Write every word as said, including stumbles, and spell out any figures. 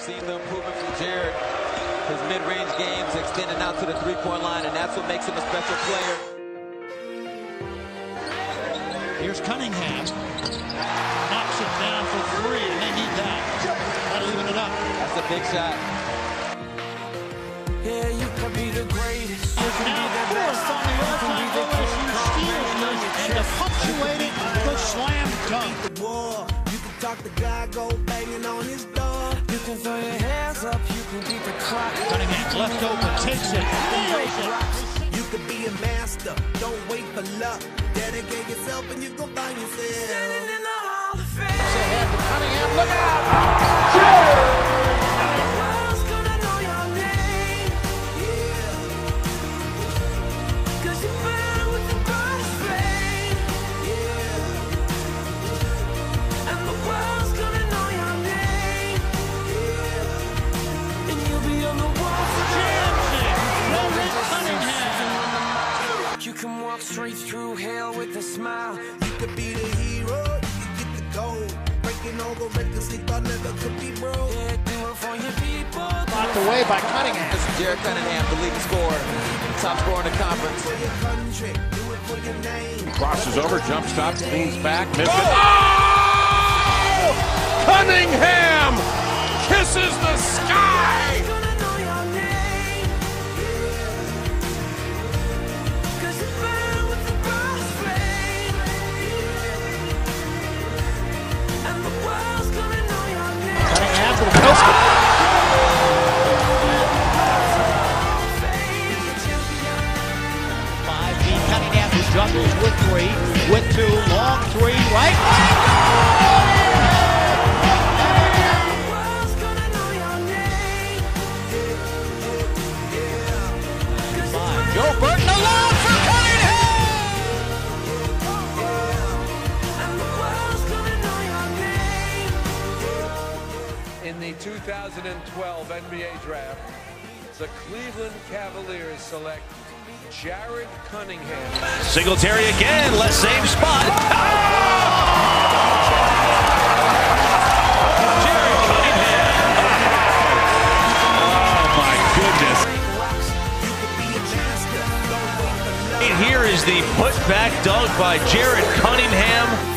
seen the improvement from Jared. His mid-range games extending out to the three-point line, and that's what makes him a special player. Here's Cunningham. Knocks it down for three, and they need that. That'll even it up. That's a big shot. Yeah, you can be the greatest. You can Now be the fourth best. on the all-time O S U steals list, and to punctuate it, the slam dunk. The war. You can talk the guy, go banging on his door. You can throw your hands up, you can beat the clock. Cunningham left open, takes it, nails it. You can be a master, don't wait for luck. Dedicate yourself and you gon' find yourself. Standing in the Hall of Fame. Ahead to Cunningham, look out! You can walk straight through hell with a smile. You could be the hero, you can get the gold. Breaking over records they thought never could be broke. Yeah, do it for your people. Knocked away by Cunningham. This is Jared Cunningham, the leading scorer, top scorer in the conference. For your country, do it for your name. Crosses over, jump stop, leans back, misses. Oh! Cunningham kisses the sky! Five feet, Cunningham who juggles with three, with two, long three, right? Five. Joe Burton alone for Cunningham! In the two thousand twelve N B A draft, the Cleveland Cavaliers select Jared Cunningham. Singletary again, left same spot. Oh! Jared Cunningham. Oh my goodness. And here is the putback dunk by Jared Cunningham.